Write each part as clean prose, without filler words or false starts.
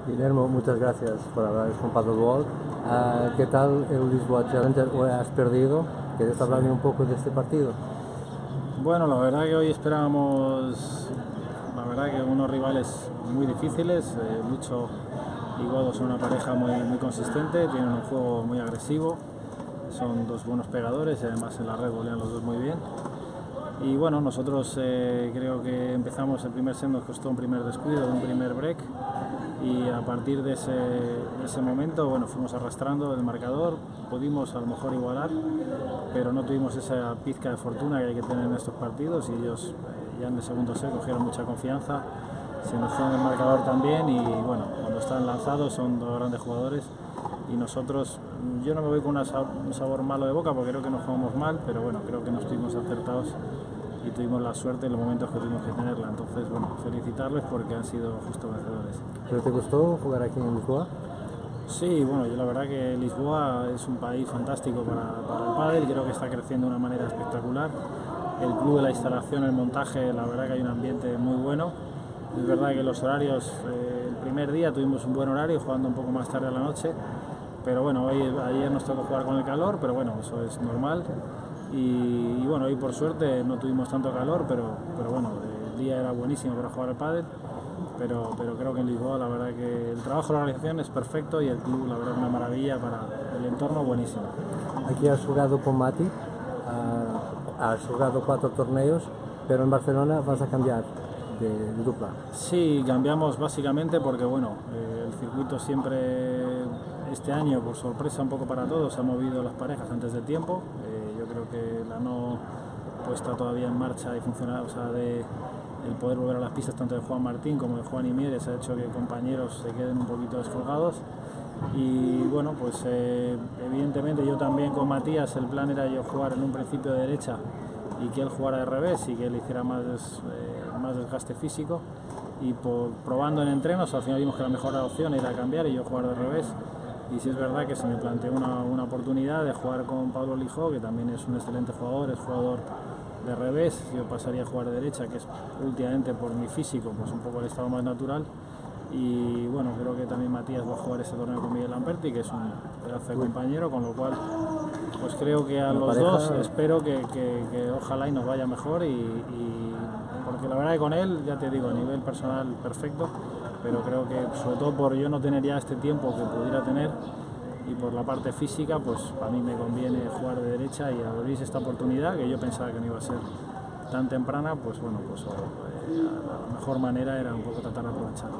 Guillermo, muchas gracias por hablar con Paddle World. ¿Qué tal el Lisboa Challenger? ¿Hoy has perdido? ¿Quieres hablarme un poco de este partido? Bueno, la verdad que hoy esperábamos, que unos rivales muy difíciles. Lucho y Godo son una pareja muy consistente, tienen un juego muy agresivo, son dos buenos pegadores y además en la red volean los dos muy bien. Y bueno, nosotros creo que empezamos el primer set, nos costó un primer descuido, un primer break, y a partir de ese momento, bueno, fuimos arrastrando el marcador, pudimos a lo mejor igualar, pero no tuvimos esa pizca de fortuna que hay que tener en estos partidos, y ellos ya en el segundo set cogieron mucha confianza, se nos fue en el marcador también, y bueno, cuando están lanzados son dos grandes jugadores, y nosotros, yo no me voy con un sabor malo de boca porque creo que nos jugamos mal, pero bueno, creo que no estuvimos acertados y tuvimos la suerte en los momentos que tuvimos que tenerla. Entonces, bueno, felicitarles porque han sido justo vencedores. ¿Pero te gustó jugar aquí en Lisboa? Sí, bueno, yo la verdad que Lisboa es un país fantástico para el pádel, creo que está creciendo de una manera espectacular. El club, la instalación, el montaje, la verdad que hay un ambiente muy bueno. Es verdad que los horarios, el primer día tuvimos un buen horario, jugando un poco más tarde a la noche, pero bueno, ayer nos tocó jugar con el calor, pero bueno, eso es normal. Y bueno, hoy por suerte no tuvimos tanto calor, pero bueno, el día era buenísimo para jugar al pádel, pero creo que en Lisboa la verdad que el trabajo de la organización es perfecto y el club la verdad es una maravilla, para el entorno buenísimo. Aquí has jugado con Mati, has jugado 4 torneos, pero en Barcelona vas a cambiar de dupla. Sí, cambiamos básicamente porque bueno, el circuito siempre, este año por sorpresa un poco para todos, ha movido las parejas antes de tiempo. Yo creo que la no puesta todavía en marcha y funcionar, o sea, el poder volver a las pistas tanto de Juan Martín como de Juan y Mieres ha hecho que compañeros se queden un poquito descolgados. Y bueno, pues evidentemente yo también con Matías, el plan era yo jugar en un principio de derecha y que él jugara de revés y que él hiciera más desgaste físico, y probando en entrenos al final vimos que la mejor opción era cambiar y yo jugar de revés. Y sí es verdad que se me planteó una oportunidad de jugar con Pablo Lijó, que también es un excelente jugador, es jugador de revés. Yo pasaría a jugar de derecha, que es últimamente por mi físico pues un poco el estado más natural. Y bueno, creo que también Matías va a jugar ese torneo con Miguel Lamperti, que es un pedazo de compañero, con lo cual pues creo que a los dos espero que ojalá y nos vaya mejor, porque la verdad que con él, ya te digo, a nivel personal perfecto, pero creo que sobre todo por yo no tener ya este tiempo que pudiera tener y por la parte física, pues para mí me conviene jugar de derecha, y abrirse esta oportunidad que yo pensaba que no iba a ser tan temprana, pues bueno, pues la mejor manera era un poco tratar de aprovecharlo.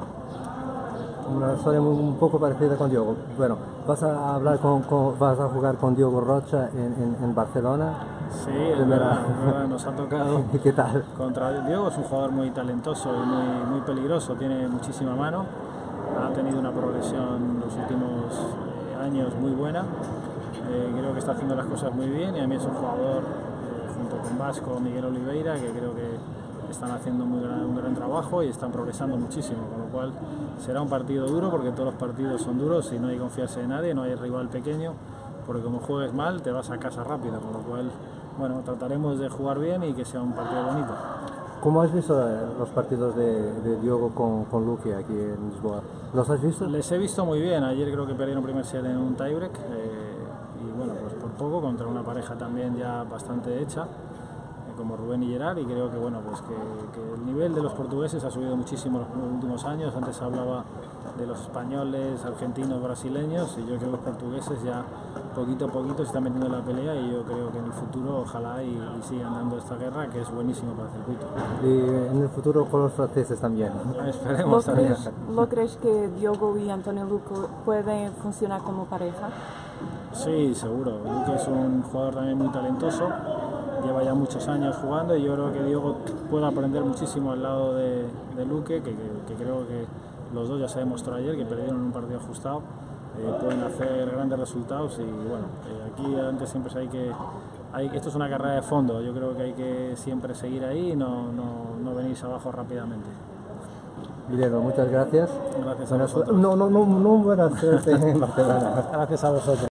Una historia un poco parecida con Diogo. Bueno, vas a jugar con Diogo Rocha en Barcelona. Sí, es verdad, nos ha tocado. ¿Qué tal? Contra Diogo, es un jugador muy talentoso y muy peligroso, tiene muchísima mano, ha tenido una progresión los últimos años muy buena, creo que está haciendo las cosas muy bien, y a mí es un jugador, junto con Vasco, Miguel Oliveira, que creo que están haciendo un gran trabajo y están progresando muchísimo, con lo cual será un partido duro, porque todos los partidos son duros y no hay que confiarse en nadie, no hay rival pequeño, porque como juegues mal te vas a casa rápido, con lo cual bueno, trataremos de jugar bien y que sea un partido bonito. ¿Cómo has visto los partidos de Diogo con Luque aquí en Lisboa? ¿Los has visto? Les he visto muy bien. Ayer creo que perdieron primer set en un tiebreak, y bueno, pues por poco, contra una pareja también ya bastante hecha, como Rubén y Gerard, y creo que bueno, pues que el nivel de los portugueses ha subido muchísimo en los últimos años. Antes se hablaba de los españoles, argentinos, brasileños, y yo creo que los portugueses ya poquito a poquito se están metiendo en la pelea, y yo creo que en el futuro ojalá y sigan dando esta guerra, que es buenísimo para el circuito. Y en el futuro con los franceses también. Esperemos también. ¿Lo crees que Diogo y Antonio Luque pueden funcionar como pareja? Sí, seguro. Luque es un jugador también muy talentoso, lleva ya muchos años jugando, y yo creo que Diogo puede aprender muchísimo al lado de Luque, que creo que los dos ya se demostró ayer que perdieron un partido ajustado, pueden hacer grandes resultados, y bueno, aquí antes siempre esto es una carrera de fondo, yo creo que hay que siempre seguir ahí y no venirse abajo rápidamente. Guillermo, muchas gracias. Gracias a vosotros. No buena suerte en Barcelona. Gracias a vosotros.